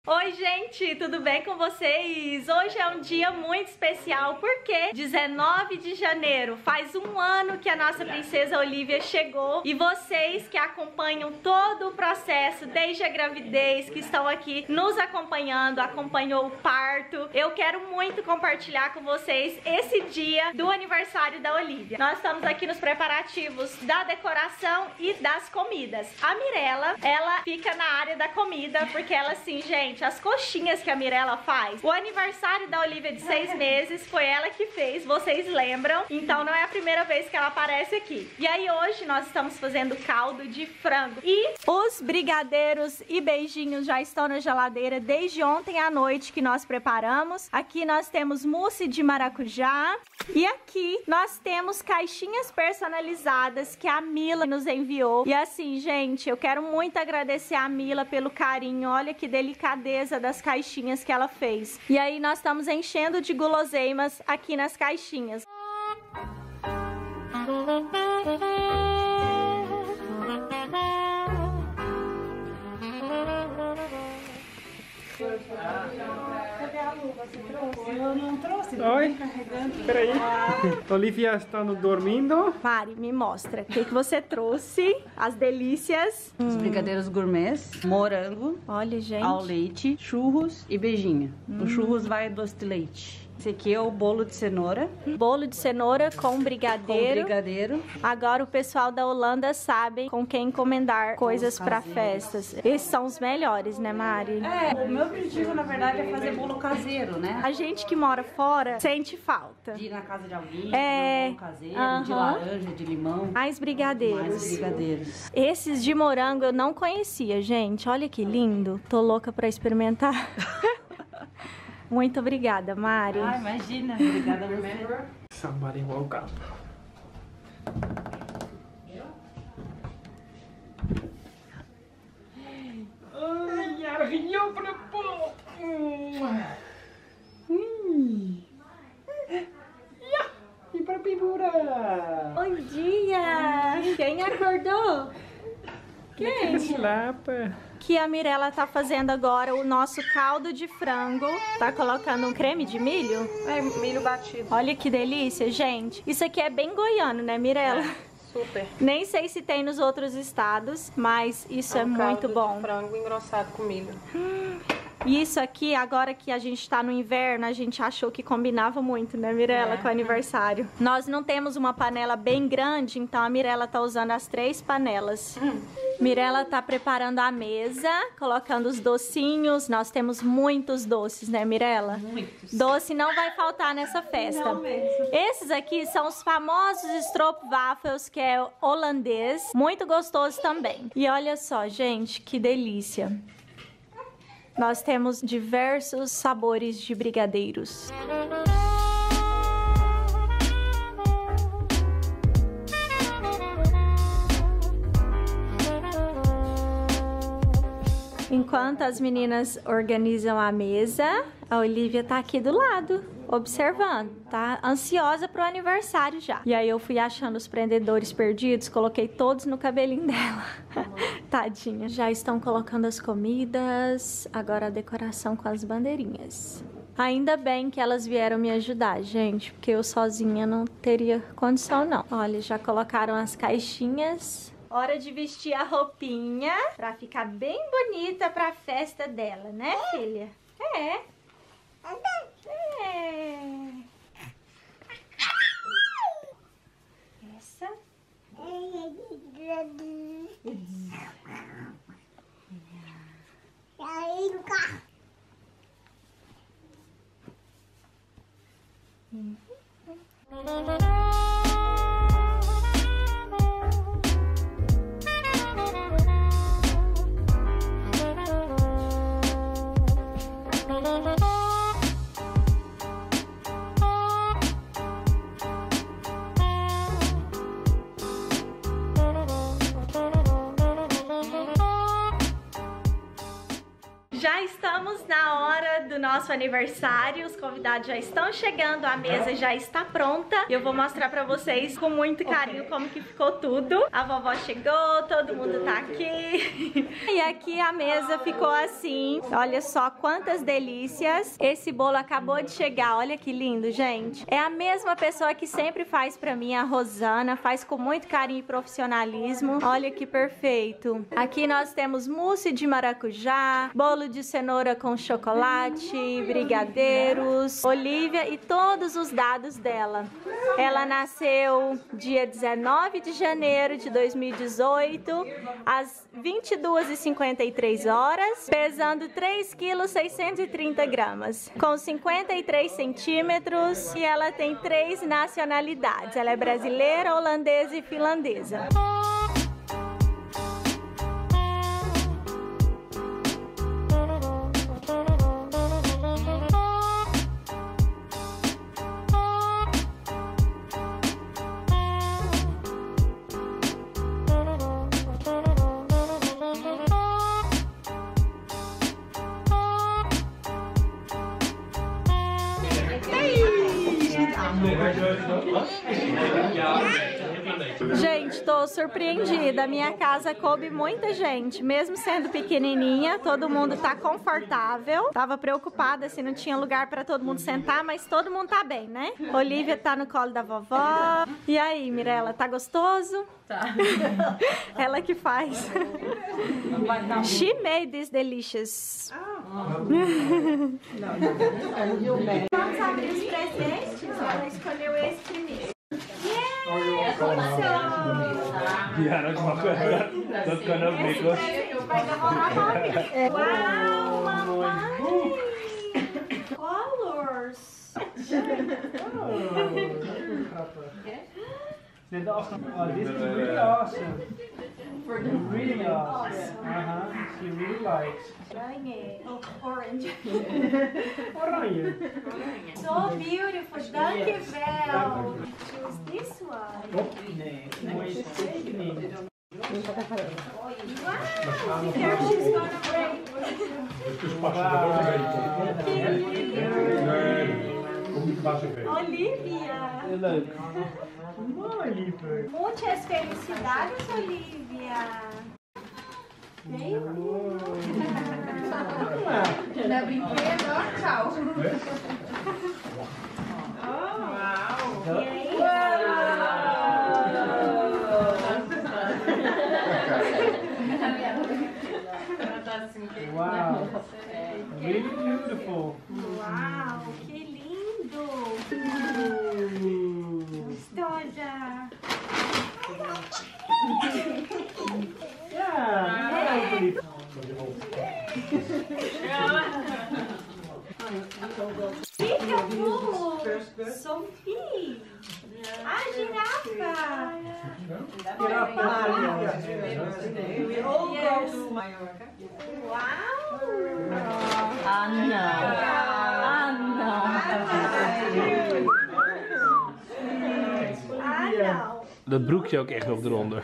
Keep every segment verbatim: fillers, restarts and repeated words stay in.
Oi gente, tudo bem com vocês? Hoje é um dia muito especial porque dezenove de janeiro faz um ano que a nossa princesa Olivia chegou e vocês que acompanham todo o processo desde a gravidez, que estão aqui nos acompanhando, acompanhou o parto, eu quero muito compartilhar com vocês esse dia do aniversário da Olivia. Nós estamos aqui nos preparativos da decoração e das comidas. A Mirella, ela fica na área da comida porque ela assim, gente, as coxinhas que a Mirella faz. O aniversário da Olivia de seis meses foi ela que fez, vocês lembram? Então não é a primeira vez que ela aparece aqui. E aí hoje nós estamos fazendo caldo de frango. E os brigadeiros e beijinhos já estão na geladeira desde ontem à noite que nós preparamos. Aqui nós temos mousse de maracujá. E aqui nós temos caixinhas personalizadas que a Mila nos enviou. E assim, gente, eu quero muito agradecer a Mila pelo carinho. Olha que delicadeza das caixinhas que ela fez. E aí nós estamos enchendo de guloseimas aqui nas caixinhas. Cadê a luva? Você trouxe? Eu não trouxe. Oi? Carregando. Peraí. Olivia está dormindo. Mari, me mostra. O que, que você trouxe? As delícias. Os brigadeiros gourmets, morango, Olha, gente. ao leite, churros e beijinho. Hum. O churros vai doce de leite. Esse aqui é o bolo de cenoura. Bolo de cenoura com brigadeiro. Com brigadeiro. Agora o pessoal da Holanda sabe com quem encomendar coisas para festas. Esses são os melhores, né, Mari? É, o meu objetivo, na verdade, é fazer bolo caseiro, né? A gente que mora fora sente falta. De ir na casa de alguém, É. um bolo caseiro, Aham. de laranja, de limão. Mais brigadeiros. Mais brigadeiros. Esses de morango eu não conhecia, gente. Olha que lindo. Tô louca pra experimentar. Muito obrigada, Mari. Ah, imagina. Obrigada a você. Somebody woke up. Ai, arranhou para pô. Hum. E para figura. Bom dia! Quem acordou? Quem? Lapa. Que a Mirella tá fazendo agora o nosso caldo de frango. Tá colocando um creme de milho? É, milho batido. Olha que delícia, gente. Isso aqui é bem goiano, né, Mirella? Super. Nem sei se tem nos outros estados, mas isso é, um muito caldo bom. de frango engrossado com milho. E isso aqui, agora que a gente tá no inverno, a gente achou que combinava muito, né, Mirella, É. com o aniversário. Nós não temos uma panela bem grande, então a Mirella tá usando as três panelas. Hum. Mirella tá preparando a mesa, colocando os docinhos. Nós temos muitos doces, né, Mirella? Muitos. Doce não vai faltar nessa festa. Não mesmo. Esses aqui são os famosos stroopwafels, que é holandês. Muito gostoso também. E olha só, gente, que delícia. Nós temos diversos sabores de brigadeiros. Enquanto as meninas organizam a mesa, a Olivia tá aqui do lado, observando. Tá ansiosa pro aniversário já. E aí eu fui achando os prendedores perdidos, coloquei todos no cabelinho dela. Tadinha. Já estão colocando as comidas, agora a decoração com as bandeirinhas. Ainda bem que elas vieram me ajudar, gente, porque eu sozinha não teria condição, não. Olha, já colocaram as caixinhas. Hora de vestir a roupinha pra ficar bem bonita pra festa dela, né, filha? É. É. Essa. Estamos na hora do nosso aniversário, os convidados já estão chegando, a mesa já está pronta. E eu vou mostrar pra vocês com muito carinho como que ficou tudo. A vovó chegou, todo mundo tá aqui. E aqui a mesa ficou assim. Olha só quantas delícias. Esse bolo acabou de chegar, olha que lindo, gente. É a mesma pessoa que sempre faz pra mim, a Rosana, faz com muito carinho e profissionalismo. Olha que perfeito. Aqui nós temos mousse de maracujá, bolo de cenoura com chocolate, brigadeiros, Olivia e todos os dados dela. Ela nasceu dia dezenove de janeiro de dois mil e dezoito, às vinte e duas e cinquenta e três horas, pesando três quilos seiscentos e trinta gramas, com cinquenta e três centímetros, e ela tem três nacionalidades. Ela é brasileira, holandesa e finlandesa. Gente, tô surpreendida. A minha casa coube muita gente, mesmo sendo pequenininha, todo mundo tá confortável. Tava preocupada se não tinha lugar pra todo mundo sentar, mas todo mundo tá bem, né? Olivia tá no colo da vovó. E aí, Mirella, tá gostoso? Tá. Ela que faz. She made this delicious. Vamos abrir os presentes. Ela escolheu esse primeiro. Yeah! Ja, dat mag wel. Dat kan ook, Nikos. Uau, mamãe! Colors! Dit is awesome. Oh, this is really awesome. Really awesome. Uh-huh. She really likes. Ganhei. Oh, orange. Oranje. So beautiful. Dankjewel. Choose this one. Oh, nee. Mooie tekening. Wow! Here she's gonna break. Olivia! Heel leuk. Mooi, lieve. Muitas felicidades, Olivia! Da brinquedo, ó, tchau. E aí? Wow. Really beautiful. Uau, que lindo! Gostosa! Yeah. Fica bom! Sophie! A girafa! Uau! Ah, não. Ah, não. Ah, não! Dat broekje ook echt nog eronder.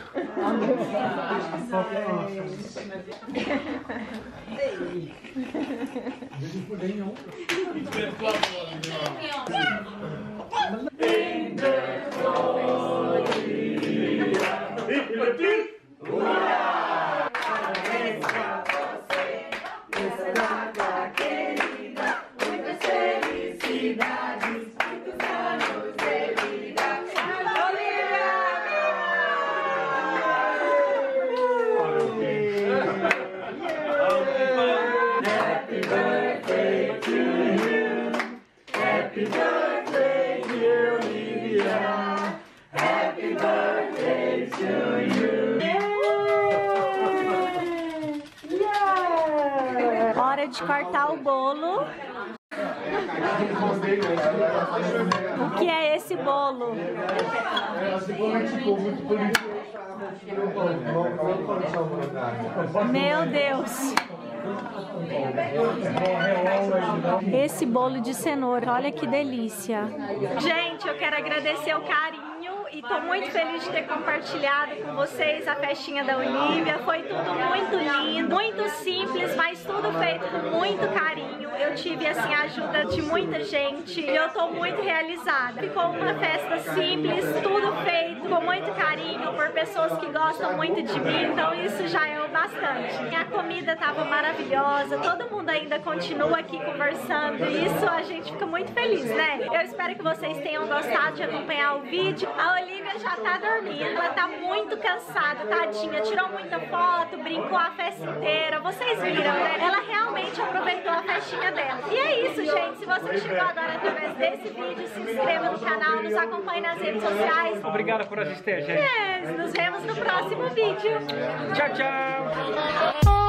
Hora de cortar o bolo. O que é esse bolo? Meu Deus! Esse bolo de cenoura, olha que delícia. Gente, eu quero agradecer o carinho e tô muito feliz de ter compartilhado com vocês a festinha da Olivia. Foi tudo muito lindo, muito simples, mas tudo feito com muito carinho. eu tive assim a ajuda de muita gente e eu tô muito realizada. Ficou uma festa simples, tudo feito com muito carinho por pessoas que gostam muito de mim, então isso já é o bastante. A comida tava maravilhosa, todo mundo ainda continua aqui conversando e isso a gente fica muito feliz, né? Eu espero que vocês tenham gostado de acompanhar o vídeo. A Olivia já tá dormindo, ela tá muito cansada, tadinha, tirou muita foto, brincou a festa inteira, vocês viram, né? Ela realmente aproveitou a festinha dela. E é isso, gente, se você chegou agora através desse vídeo, se inscreva no canal, nos acompanhe nas redes sociais. Obrigado por assistir, gente. É, nos vemos no próximo vídeo. Tchau, tchau.